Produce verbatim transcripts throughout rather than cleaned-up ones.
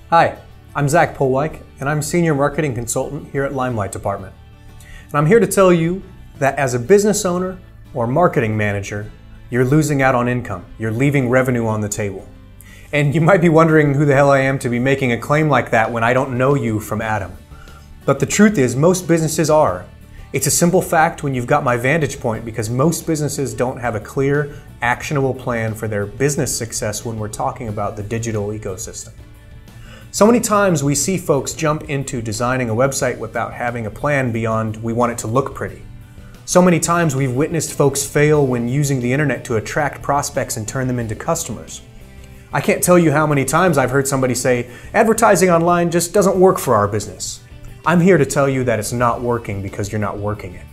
Hi, I'm Zach Polwyk, and I'm Senior Marketing Consultant here at Limelight Department. And I'm here to tell you that as a business owner or marketing manager, you're losing out on income. You're leaving revenue on the table. And you might be wondering who the hell I am to be making a claim like that when I don't know you from Adam. But the truth is, most businesses are. It's a simple fact when you've got my vantage point, because most businesses don't have a clear, actionable plan for their business success when we're talking about the digital ecosystem. So many times we see folks jump into designing a website without having a plan beyond we want it to look pretty. So many times we've witnessed folks fail when using the internet to attract prospects and turn them into customers. I can't tell you how many times I've heard somebody say, advertising online just doesn't work for our business. I'm here to tell you that it's not working because you're not working it.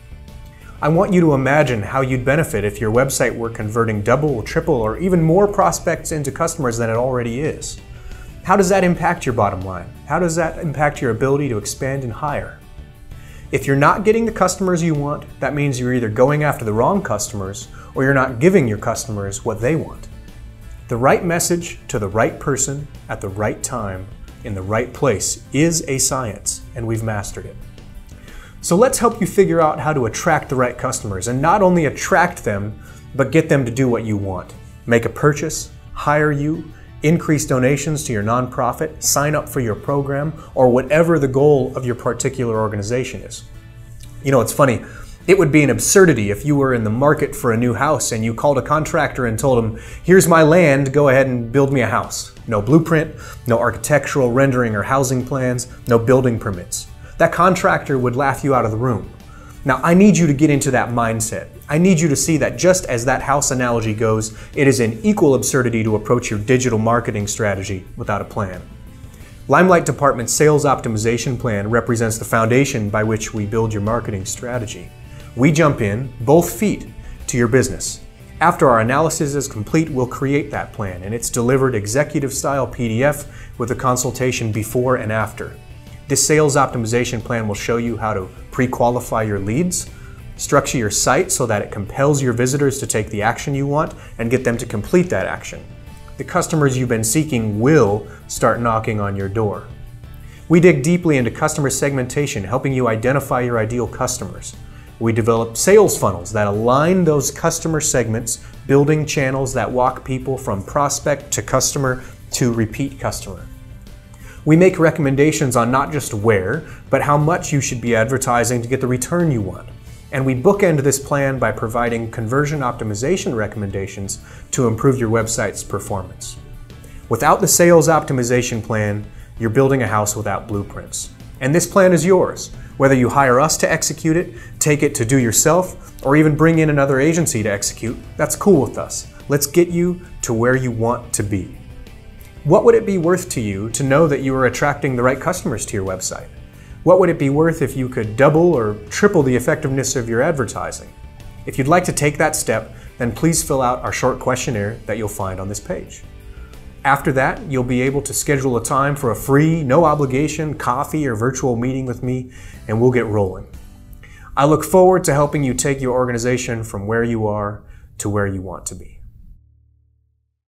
I want you to imagine how you'd benefit if your website were converting double, triple, or even more prospects into customers than it already is. How does that impact your bottom line? How does that impact your ability to expand and hire? If you're not getting the customers you want, that means you're either going after the wrong customers or you're not giving your customers what they want. The right message to the right person at the right time in the right place is a science, and we've mastered it. So let's help you figure out how to attract the right customers, and not only attract them, but get them to do what you want. Make a purchase, hire you, increase donations to your nonprofit, sign up for your program, or whatever the goal of your particular organization is. You know, it's funny. It would be an absurdity if you were in the market for a new house and you called a contractor and told him, here's my land, go ahead and build me a house. No blueprint, no architectural rendering or housing plans, no building permits. That contractor would laugh you out of the room. Now, I need you to get into that mindset. I need you to see that just as that house analogy goes, it is an equal absurdity to approach your digital marketing strategy without a plan. Limelight Department's sales optimization plan represents the foundation by which we build your marketing strategy. We jump in, both feet, to your business. After our analysis is complete, we'll create that plan, and it's delivered executive-style P D F with a consultation before and after. This sales optimization plan will show you how to pre-qualify your leads, structure your site so that it compels your visitors to take the action you want, and get them to complete that action. The customers you've been seeking will start knocking on your door. We dig deeply into customer segmentation, helping you identify your ideal customers. We develop sales funnels that align those customer segments, building channels that walk people from prospect to customer to repeat customer. We make recommendations on not just where, but how much you should be advertising to get the return you want. And we bookend this plan by providing conversion optimization recommendations to improve your website's performance. Without the sales optimization plan, you're building a house without blueprints. And this plan is yours. Whether you hire us to execute it, take it to do yourself, or even bring in another agency to execute, that's cool with us. Let's get you to where you want to be. What would it be worth to you to know that you are attracting the right customers to your website? What would it be worth if you could double or triple the effectiveness of your advertising? If you'd like to take that step, then please fill out our short questionnaire that you'll find on this page. After that, you'll be able to schedule a time for a free, no obligation coffee or virtual meeting with me, and we'll get rolling. I look forward to helping you take your organization from where you are to where you want to be.